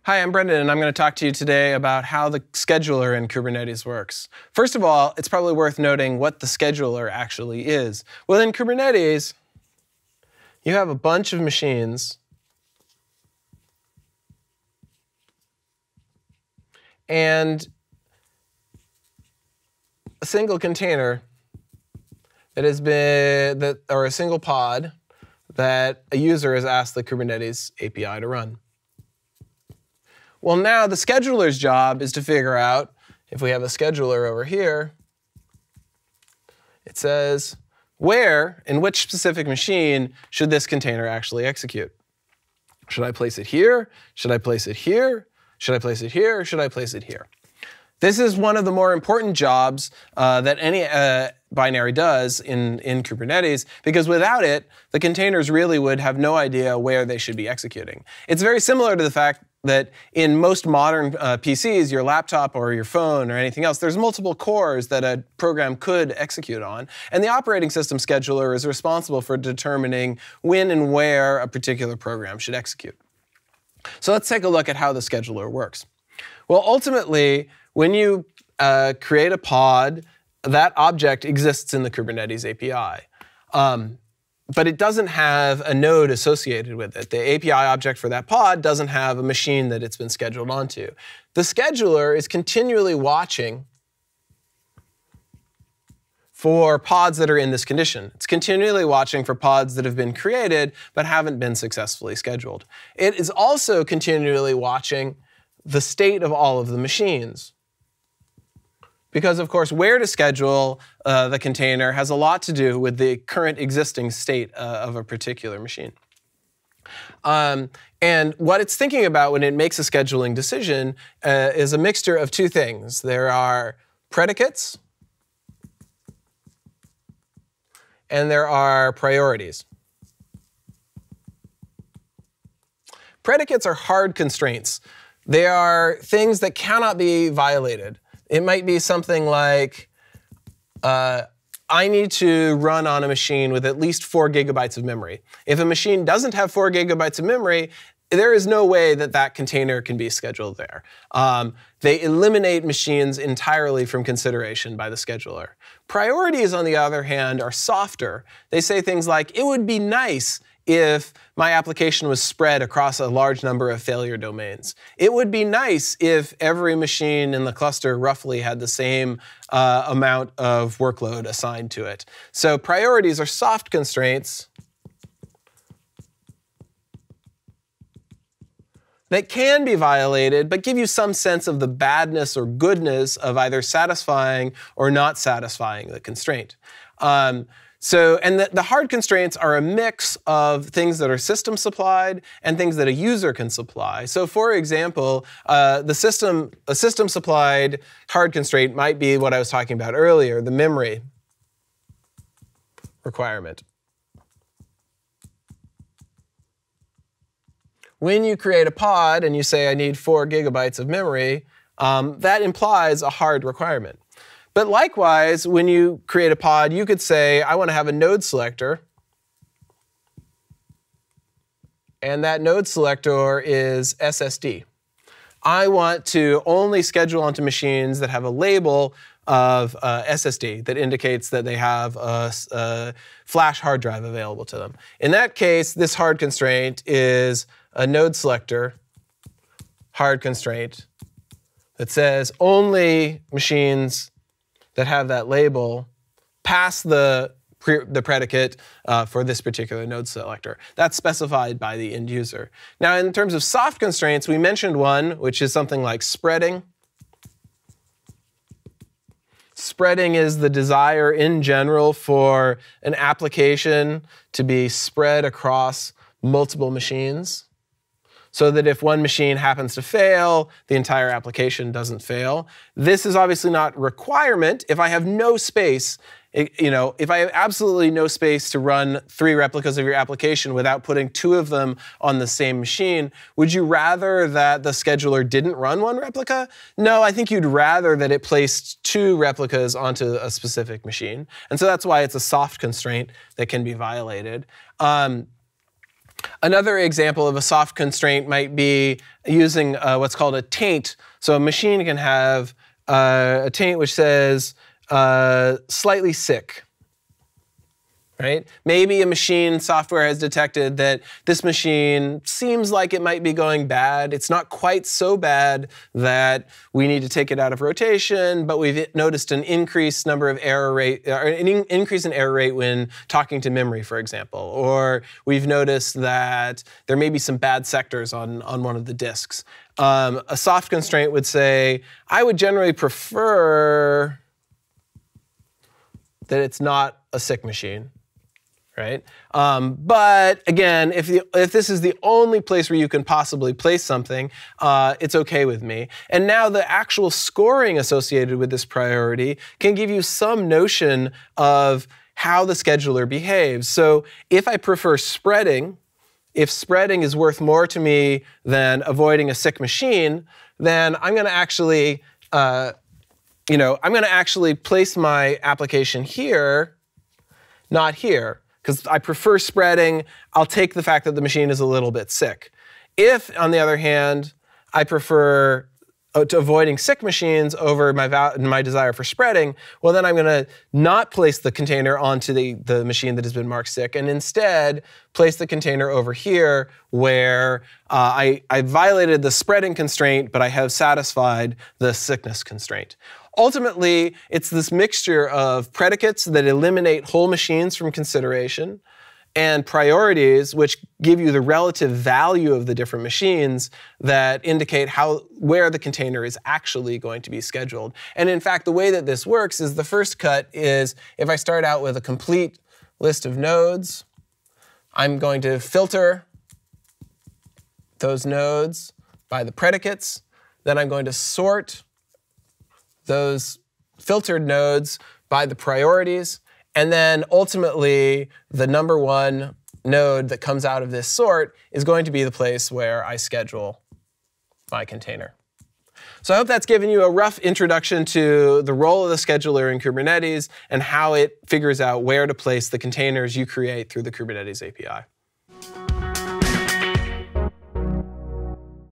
Hi, I'm Brendan, and I'm going to talk to you today about how the scheduler in Kubernetes works. First of all, it's probably worth noting what the scheduler actually is. Well, in Kubernetes, you have a bunch of machines and a single container that has been, or a single pod that a user has asked the Kubernetes API to run. Well, now the scheduler's job is to figure out, if we have a scheduler over here, it says, where, in which specific machine, should this container actually execute? Should I place it here? Should I place it here? Should I place it here? Or should I place it here? This is one of the more important jobs that any binary does in Kubernetes, because without it, the containers really would have no idea where they should be executing. It's very similar to the fact that in most modern PCs, your laptop or your phone or anything else, there's multiple cores that a program could execute on. And the operating system scheduler is responsible for determining when and where a particular program should execute. So let's take a look at how the scheduler works. Well, ultimately, when you create a pod, that object exists in the Kubernetes API. But it doesn't have a node associated with it. The API object for that pod doesn't have a machine that it's been scheduled onto. The scheduler is continually watching for pods that are in this condition. It's continually watching for pods that have been created but haven't been successfully scheduled. It is also continually watching the state of all of the machines. Because, of course, where to schedule the container has a lot to do with the current existing state of a particular machine. And what it's thinking about when it makes a scheduling decision is a mixture of two things. There are predicates, and there are priorities. Predicates are hard constraints. They are things that cannot be violated. It might be something like, I need to run on a machine with at least 4 gigabytes of memory. If a machine doesn't have 4 gigabytes of memory, there is no way that that container can be scheduled there. They eliminate machines entirely from consideration by the scheduler. Priorities, on the other hand, are softer. They say things like, it would be nice if my application was spread across a large number of failure domains. It would be nice if every machine in the cluster roughly had the same amount of workload assigned to it. So priorities are soft constraints that can be violated, but give you some sense of the badness or goodness of either satisfying or not satisfying the constraint. And the hard constraints are a mix of things that are system supplied and things that a user can supply. So for example, a system supplied hard constraint might be what I was talking about earlier, the memory requirement. When you create a pod and you say, I need 4 gigabytes of memory, that implies a hard requirement. But likewise, when you create a pod, you could say, I want to have a node selector. And that node selector is SSD. I want to only schedule onto machines that have a label of SSD that indicates that they have a flash hard drive available to them. In that case, this hard constraint is a node selector hard constraint that says only machines that have that label pass the predicate for this particular node selector. That's specified by the end user. Now, in terms of soft constraints, we mentioned one, which is something like spreading. Spreading is the desire in general for an application to be spread across multiple machines, so that if one machine happens to fail, the entire application doesn't fail. This is obviously not a requirement. If I have no space, if I have absolutely no space to run 3 replicas of your application without putting 2 of them on the same machine, would you rather that the scheduler didn't run 1 replica? No, I think you'd rather that it placed 2 replicas onto a specific machine. And so that's why it's a soft constraint that can be violated. Another example of a soft constraint might be using what's called a taint. So a machine can have a taint which says slightly sick. Right? Maybe a machine software has detected that this machine seems like it might be going bad. It's not quite so bad that we need to take it out of rotation, but we've noticed an increased number of error rate, or an increase in error rate when talking to memory, for example. Or we've noticed that there may be some bad sectors on one of the disks. A soft constraint would say, I would generally prefer that it's not a sick machine. Right? But again, if this is the only place where you can possibly place something, it's okay with me. And now the actual scoring associated with this priority can give you some notion of how the scheduler behaves. So if I prefer spreading, if spreading is worth more to me than avoiding a sick machine, then I'm going to actually, I'm going to actually place my application here, not here. Because I prefer spreading, I'll take the fact that the machine is a little bit sick. If, on the other hand, I prefer to avoiding sick machines over my desire for spreading, well, then I'm going to not place the container onto the machine that has been marked sick, and instead place the container over here where I violated the spreading constraint, but I have satisfied the sickness constraint. Ultimately, it's this mixture of predicates that eliminate whole machines from consideration and priorities which give you the relative value of the different machines that indicate where the container is actually going to be scheduled. And in fact, the way that this works is the first cut is if I start out with a complete list of nodes, I'm going to filter those nodes by the predicates. Then I'm going to sort those filtered nodes by the priorities, and then ultimately the number one node that comes out of this sort is going to be the place where I schedule my container. So I hope that's given you a rough introduction to the role of the scheduler in Kubernetes and how it figures out where to place the containers you create through the Kubernetes API.